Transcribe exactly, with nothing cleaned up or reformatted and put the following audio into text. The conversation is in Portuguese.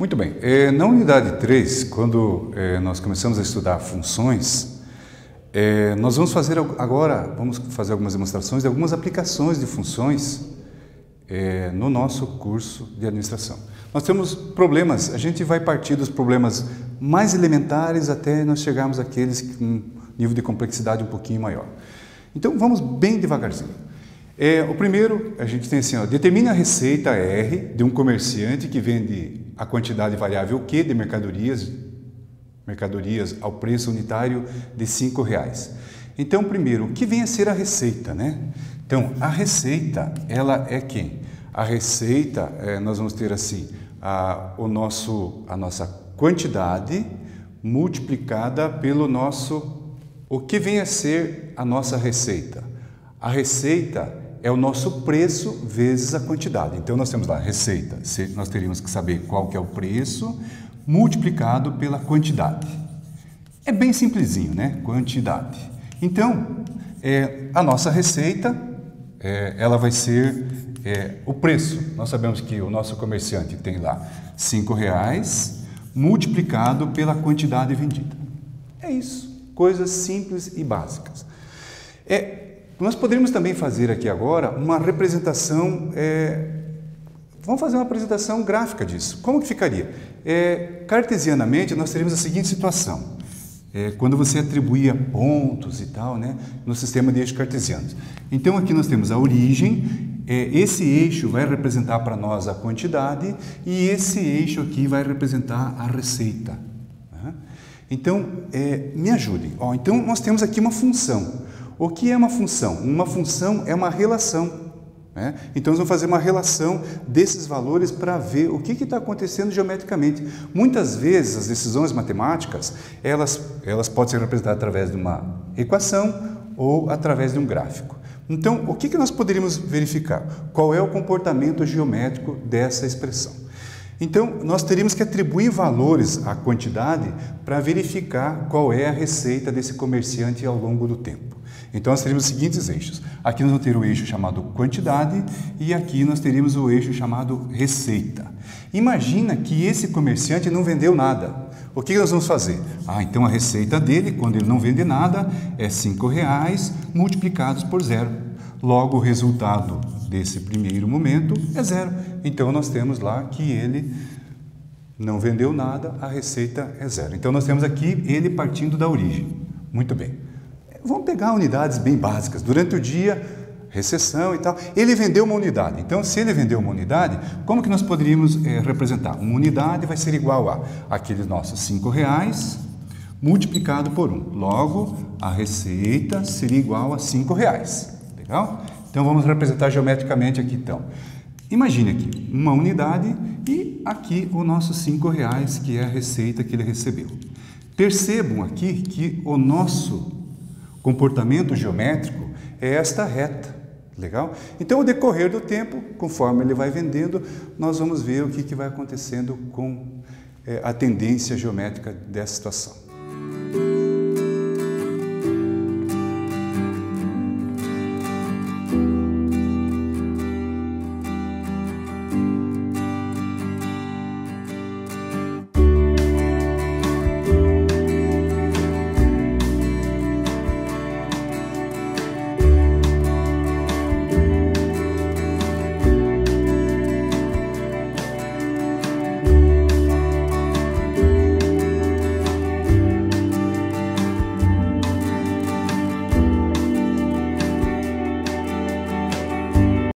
Muito bem, é, na unidade três, quando é, nós começamos a estudar funções, é, nós vamos fazer agora, vamos fazer algumas demonstrações de algumas aplicações de funções é, no nosso curso de administração. Nós temos problemas, a gente vai partir dos problemas mais elementares até nós chegarmos àqueles com um nível de complexidade um pouquinho maior. Então vamos bem devagarzinho. É, o primeiro, a gente tem assim, ó, determine a receita R de um comerciante que vende a quantidade variável Q de mercadorias, mercadorias ao preço unitário de cinco reais. Então, primeiro, o que vem a ser a receita, né? Então, a receita, ela é quem? A receita, é, nós vamos ter assim, a, o nosso, a nossa quantidade multiplicada pelo nosso... O que vem a ser a nossa receita? A receita é o nosso preço vezes a quantidade. Então, nós temos lá a receita, nós teríamos que saber qual que é o preço multiplicado pela quantidade. É bem simplesinho, né? Quantidade. Então, é, a nossa receita, é, ela vai ser é, o preço. Nós sabemos que o nosso comerciante tem lá cinco reais multiplicado pela quantidade vendida. É isso. Coisas simples e básicas. É, Nós poderíamos também fazer aqui agora uma representação, é, vamos fazer uma apresentação gráfica disso. Como que ficaria? É, cartesianamente, nós teríamos a seguinte situação. É, quando você atribuía pontos e tal, né, no sistema de eixos cartesianos. Então, aqui nós temos a origem, é, esse eixo vai representar para nós a quantidade e esse eixo aqui vai representar a receita. Né? Então, é, me ajudem. Ó, então, nós temos aqui uma função. O que é uma função? Uma função é uma relação. Né? Então, nós vamos fazer uma relação desses valores para ver o que está acontecendo geometricamente. Muitas vezes, as decisões matemáticas, elas, elas podem ser representadas através de uma equação ou através de um gráfico. Então, o que, que nós poderíamos verificar? Qual é o comportamento geométrico dessa expressão? Então, nós teríamos que atribuir valores à quantidade para verificar qual é a receita desse comerciante ao longo do tempo. Então, nós teríamos os seguintes eixos. Aqui nós vamos ter o eixo chamado quantidade e aqui nós teríamos o eixo chamado receita. Imagina que esse comerciante não vendeu nada. O que nós vamos fazer? Ah, então a receita dele, quando ele não vende nada, é cinco reais multiplicados por zero. Logo, o resultado desse primeiro momento é zero. Então, nós temos lá que ele não vendeu nada, a receita é zero. Então, nós temos aqui ele partindo da origem. Muito bem. Vamos pegar unidades bem básicas. Durante o dia, recessão e tal, ele vendeu uma unidade. Então, se ele vendeu uma unidade, como que nós poderíamos é, representar? Uma unidade vai ser igual a aqueles nossos cinco reais multiplicado por um. Logo, a receita seria igual a cinco reais. Legal? Então, vamos representar geometricamente aqui, então. Imagine aqui, uma unidade e aqui o nosso cinco reais, que é a receita que ele recebeu. Percebam aqui que o nosso comportamento geométrico é esta reta, legal? Então, ao decorrer do tempo, conforme ele vai vendendo, nós vamos ver o que, que vai acontecendo com é, a tendência geométrica dessa situação.